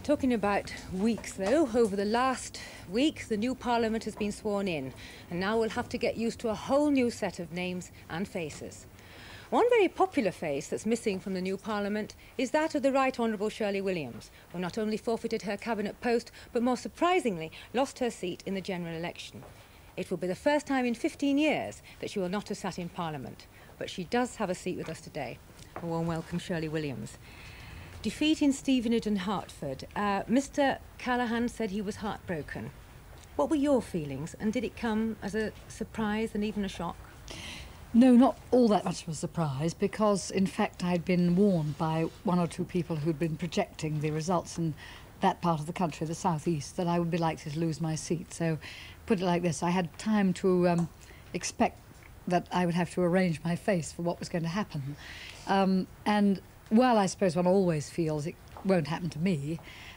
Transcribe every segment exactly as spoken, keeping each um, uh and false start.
Talking about weeks, though, over the last week, the new Parliament has been sworn in, and now we'll have to get used to a whole new set of names and faces. One very popular face that's missing from the new Parliament is that of the Right Honourable Shirley Williams, who not only forfeited her cabinet post, but more surprisingly, lost her seat in the general election. It will be the first time in fifteen years that she will not have sat in Parliament, but she does have a seat with us today. A warm welcome, Shirley Williams. Defeat in Stevenage and Hertford. Uh, Mr Callaghan said he was heartbroken. What were your feelings, and did it come as a surprise and even a shock? No, not all that much of a surprise, because in fact I'd been warned by one or two people who'd been projecting the results in that part of the country, the southeast, that I would be likely to lose my seat. So, put it like this, I had time to um, expect that I would have to arrange my face for what was going to happen. Um, and while I suppose one always feels it won't happen to me,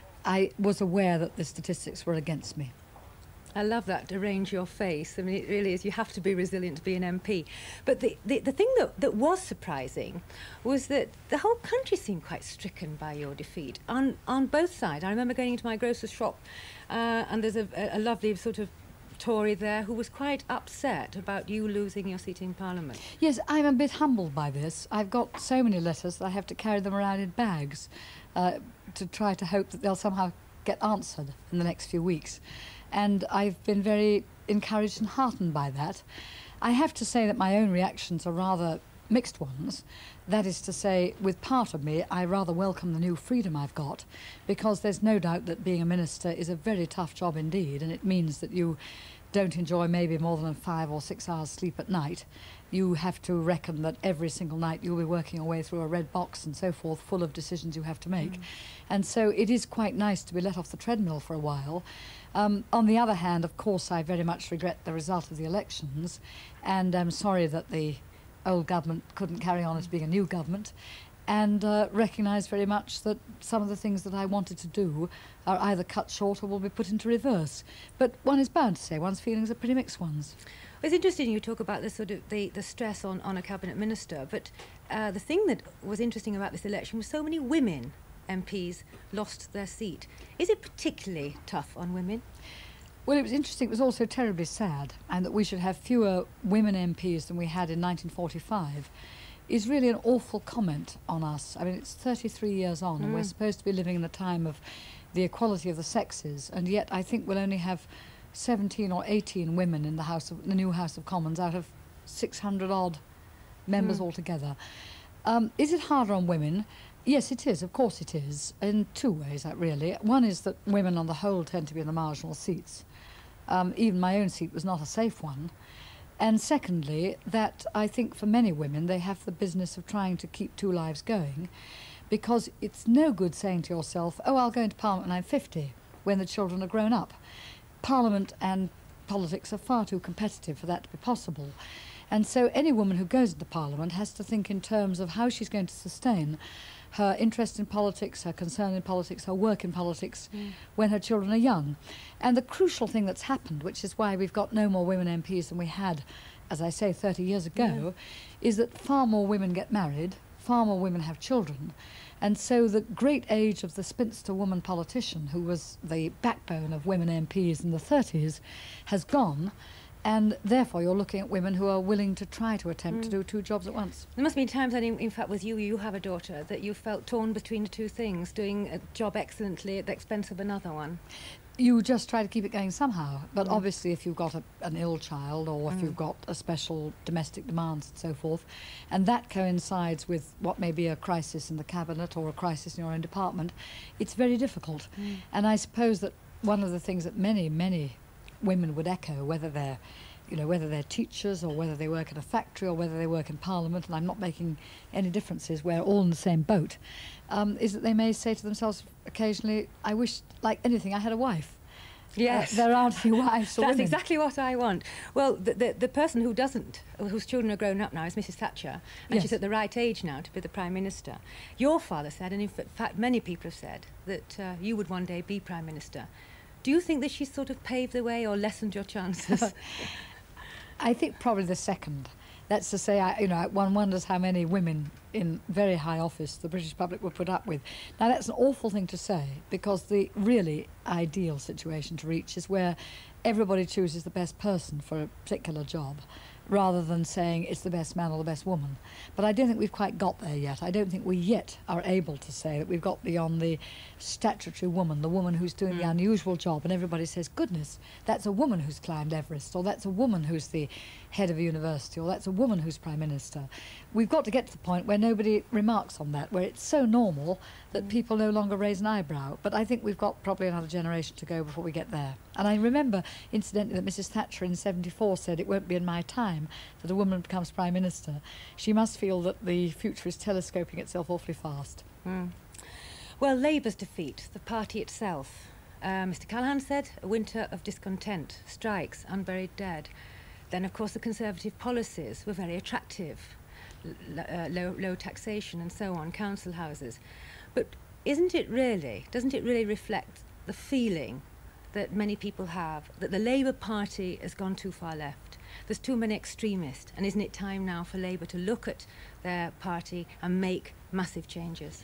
I was aware that the statistics were against me. I love that, arrange your face. I mean, it really is. You have to be resilient to be an M P. But the, the, the thing that, that was surprising was that the whole country seemed quite stricken by your defeat on, on both sides. I remember going into my grocer's shop uh, and there's a, a lovely sort of Tory there who was quite upset about you losing your seat in Parliament. Yes, I'm a bit humbled by this. I've got so many letters that I have to carry them around in bags uh, to try to hope that they'll somehow get answered in the next few weeks. And I've been very encouraged and heartened by that. I have to say that my own reactions are rather mixed ones. That is to say, with part of me, I rather welcome the new freedom I've got, because there's no doubt that being a minister is a very tough job indeed, and it means that you don't enjoy maybe more than five or six hours sleep at night. You have to reckon that every single night you'll be working your way through a red box and so forth, full of decisions you have to make. Mm. And so it is quite nice to be let off the treadmill for a while. Um, on the other hand, of course, I very much regret the result of the elections, and I'm sorry that the old government couldn't carry on as being a new government, and uh, recognise very much that some of the things that I wanted to do are either cut short or will be put into reverse. But one is bound to say one's feelings are pretty mixed ones. It's interesting you talk about the sort of the, the stress on, on a cabinet minister, but uh, the thing that was interesting about this election was so many women M Ps lost their seat. Is it particularly tough on women? Well, it was interesting. It was also terribly sad, and that we should have fewer women M Ps than we had in nineteen forty-five is really an awful comment on us. I mean, it's thirty-three years on, mm. and we're supposed to be living in a time of the equality of the sexes, and yet I think we'll only have seventeen or eighteen women in the House of, the new House of Commons out of six hundred odd members mm. altogether. Um, is it harder on women? Yes, it is. Of course it is, in two ways, really. One is that women on the whole tend to be in the marginal seats. Um, even my own seat was not a safe one. And secondly, that I think for many women, they have the business of trying to keep two lives going, because it's no good saying to yourself, oh, I'll go into Parliament when I'm fifty, when the children are grown up. Parliament and politics are far too competitive for that to be possible. And so any woman who goes into Parliament has to think in terms of how she's going to sustain her interest in politics, her concern in politics, her work in politics mm. when her children are young. And the crucial thing that's happened, which is why we've got no more women M Ps than we had, as I say, thirty years ago, mm. is that far more women get married, far more women have children. And so the great age of the spinster woman politician, who was the backbone of women M Ps in the thirties, has gone. And therefore, you're looking at women who are willing to try to attempt mm. to do two jobs at once. There must have been times, and in, in fact with you, you have a daughter, that you felt torn between the two things, doing a job excellently at the expense of another one. You just try to keep it going somehow. But mm. obviously, if you've got a, an ill child, or if mm. you've got a special domestic demands and so forth, and that coincides with what may be a crisis in the cabinet or a crisis in your own department, it's very difficult. Mm. And I suppose that one of the things that many, many women would echo, whether they're, you know, whether they're teachers or whether they work at a factory or whether they work in Parliament, and I'm not making any differences, we're all in the same boat, um, is that they may say to themselves occasionally, I wish, like anything, I had a wife. Yes. Uh, there aren't any wives or That's women. exactly what I want. Well, the, the, the person who doesn't, whose children are grown up now, is Missus Thatcher, and yes. she's at the right age now to be the Prime Minister. Your father said, and in fact many people have said, that uh, you would one day be Prime Minister. Do you think that she's sort of paved the way or lessened your chances? I think probably the second. That's to say, I, you know, one wonders how many women in very high office the British public would put up with. Now that's an awful thing to say, because the really ideal situation to reach is where everybody chooses the best person for a particular job, rather than saying it's the best man or the best woman. But I don't think we've quite got there yet. I don't think we yet are able to say that we've got beyond the statutory woman, the woman who's doing mm. the unusual job, and everybody says, goodness, that's a woman who's climbed Everest, or that's a woman who's the head of a university, or that's a woman who's Prime Minister. We've got to get to the point where nobody remarks on that, where it's so normal that people no longer raise an eyebrow. But I think we've got probably another generation to go before we get there. And I remember, incidentally, that Missus Thatcher in seventy-four said, it won't be in my time that a woman becomes Prime Minister. She must feel that the future is telescoping itself awfully fast. Mm. Well, Labour's defeat, the party itself. Uh, Mr Callaghan said, a winter of discontent, strikes, unburied dead. Then, of course, the Conservative policies were very attractive. L uh, low, low taxation and so on, council houses. But isn't it really, doesn't it really reflect the feeling that many people have, that the Labour Party has gone too far left? There's too many extremists, and isn't it time now for Labour to look at their party and make massive changes?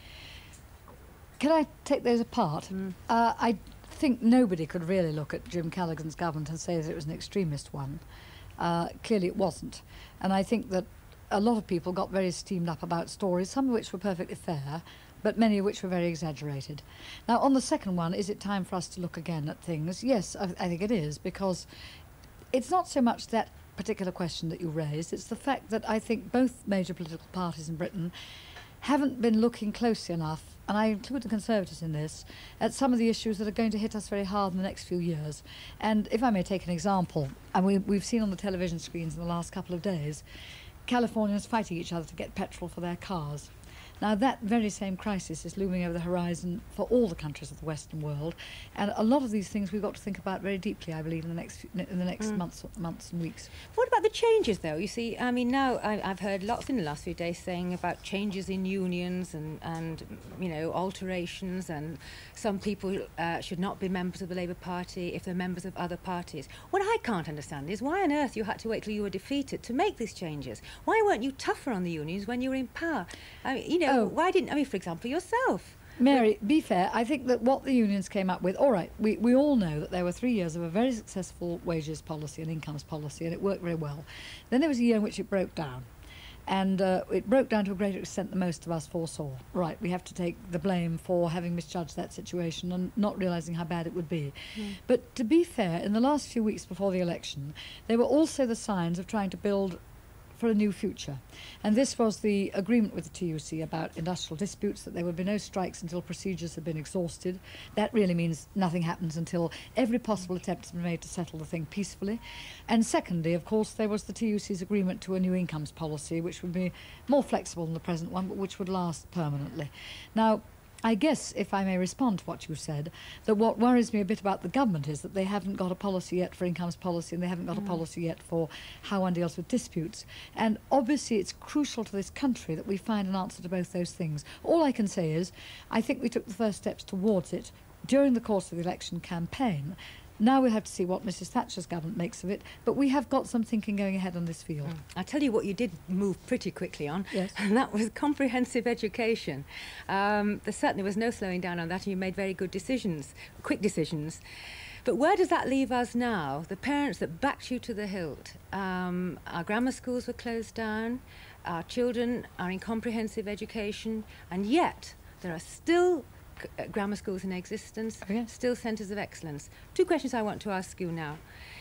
Can I take those apart? Mm. Uh, I think nobody could really look at Jim Callaghan's government and say that it was an extremist one. Uh, clearly it wasn't. And I think that a lot of people got very steamed up about stories, some of which were perfectly fair, but many of which were very exaggerated. Now, on the second one, is it time for us to look again at things? Yes, I, I think it is, because it's not so much that particular question that you raised, it's the fact that I think both major political parties in Britain haven't been looking closely enough, and I include the Conservatives in this, at some of the issues that are going to hit us very hard in the next few years. And if I may take an example, and we, we've seen on the television screens in the last couple of days, Californians fighting each other to get petrol for their cars. Now, that very same crisis is looming over the horizon for all the countries of the Western world, and a lot of these things we've got to think about very deeply, I believe, in the next in the next mm. months, months and weeks. What about the changes, though? You see, I mean, now I, I've heard lots in the last few days saying about changes in unions and, and you know, alterations, and some people uh, should not be members of the Labour Party if they're members of other parties. What I can't understand is why on earth you had to wait till you were defeated to make these changes. Why weren't you tougher on the unions when you were in power? I mean, you know. Oh. Why didn't, I mean, for example, yourself? Mary, be fair, I think that what the unions came up with, all right, we, we all know that there were three years of a very successful wages policy and incomes policy, and it worked very well. Then there was a year in which it broke down. And uh, it broke down to a greater extent than most of us foresaw. Right, we have to take the blame for having misjudged that situation and not realising how bad it would be. Mm. But to be fair, in the last few weeks before the election, there were also the signs of trying to build for a new future. And this was the agreement with the T U C about industrial disputes, that there would be no strikes until procedures had been exhausted. That really means nothing happens until every possible attempt has been made to settle the thing peacefully. And secondly, of course, there was the T U C's agreement to a new incomes policy, which would be more flexible than the present one, but which would last permanently. Now, I guess, if I may respond to what you said, that what worries me a bit about the government is that they haven't got a policy yet for incomes policy, and they haven't got mm. a policy yet for how one deals with disputes. And obviously it's crucial to this country that we find an answer to both those things. All I can say is, I think we took the first steps towards it during the course of the election campaign. Now we'll have to see what Missus Thatcher's government makes of it, but we have got some thinking going ahead on this field. Mm. I'll tell you what you did move pretty quickly on, yes. and that was comprehensive education. Um, there certainly was no slowing down on that, and you made very good decisions, quick decisions. But where does that leave us now? The parents that backed you to the hilt. Um, our grammar schools were closed down, our children are in comprehensive education, and yet there are still Uh, grammar schools in existence, oh, yes. still centres of excellence. Two questions I want to ask you now.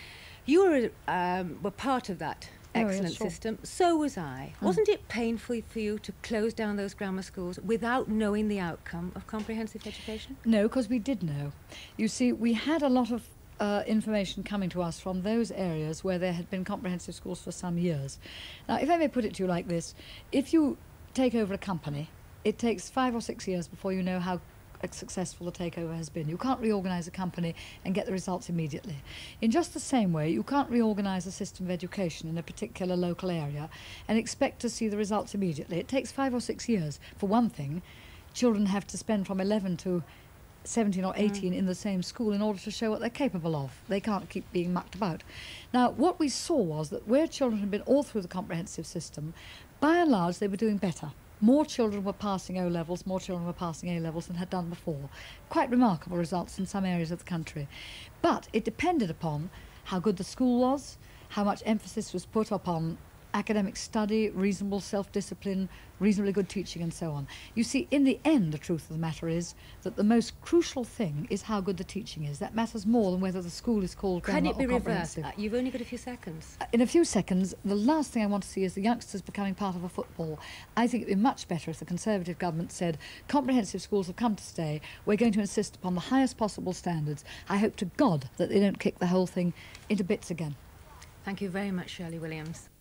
You were, um, were part of that excellent oh, yes, sure. system, so was I. Mm. Wasn't it painful for you to close down those grammar schools without knowing the outcome of comprehensive education? No, because we did know. You see, we had a lot of uh, information coming to us from those areas where there had been comprehensive schools for some years. Now, if I may put it to you like this, if you take over a company, it takes five or six years before you know how successful the takeover has been. You can't reorganise a company and get the results immediately. In just the same way, you can't reorganise a system of education in a particular local area and expect to see the results immediately. It takes five or six years. For one thing, children have to spend from eleven to seventeen or eighteen mm. in the same school in order to show what they're capable of. They can't keep being mucked about. Now, what we saw was that where children had been all through the comprehensive system, by and large, they were doing better. more children were passing O levels, more children were passing A levels than had done before. Quite remarkable results in some areas of the country. But it depended upon how good the school was, how much emphasis was put upon academic study, reasonable self-discipline, reasonably good teaching and so on. You see, in the end, the truth of the matter is that the most crucial thing is how good the teaching is. That matters more than whether the school is called Can grammar it be or reversed? comprehensive. Uh, you've only got a few seconds. Uh, In a few seconds, the last thing I want to see is the youngsters becoming part of a football. I think it would be much better if the Conservative government said, comprehensive schools have come to stay, we're going to insist upon the highest possible standards. I hope to God that they don't kick the whole thing into bits again. Thank you very much, Shirley Williams.